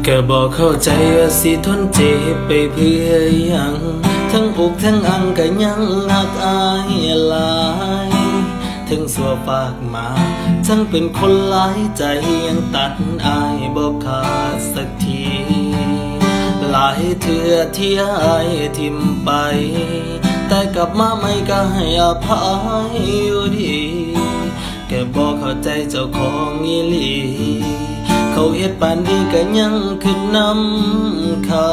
ก็บอกเข้าใจว่าสิทนเจ็บไปเพื่อยังทั้งอกทั้งอังก็ยังหักอายหลายทั้งสัวปากมาทั้งเป็นคนหลายใจยังตัดอายบอกขาดสักทีหลายเถื่อที่อายทิมไปแต่กลับมาไม่ก็ให้อภัยอยู่ดีแค่บอกเข้าใจเจ้าของอีหลีเขาเฮ็ดปานดีก็ยังขึ้นนำเขา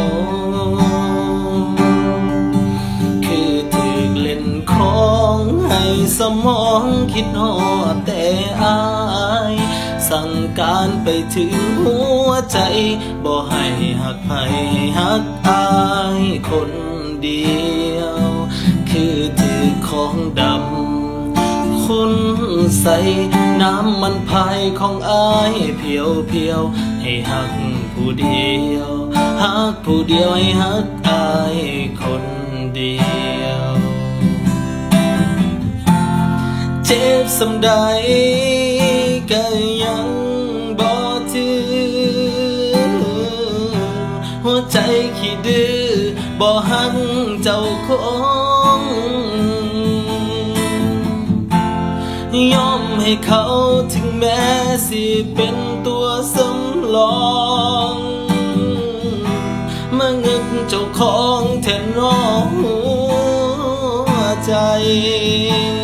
คือถึกเล่นของให้สมองคิดฮอดแต่อายสั่งการไปถึงหัวใจบ่ให้หักไผให้หักอายคนเดียวคือถือของดำคนใส่น้ำมันพายของอายเพียวเพียวให้หักผู้เดียวหักผู้เดียวให้หักอายคนเดียวเจ็บสำใดก็ยังบ่ถึงหัวใจขี้ดื้อบ่หักเจ้าของยอมให้เขาถึงแม้สิเป็นตัวสำรองมาเงินเจ้าของแทนน้องหัวใจ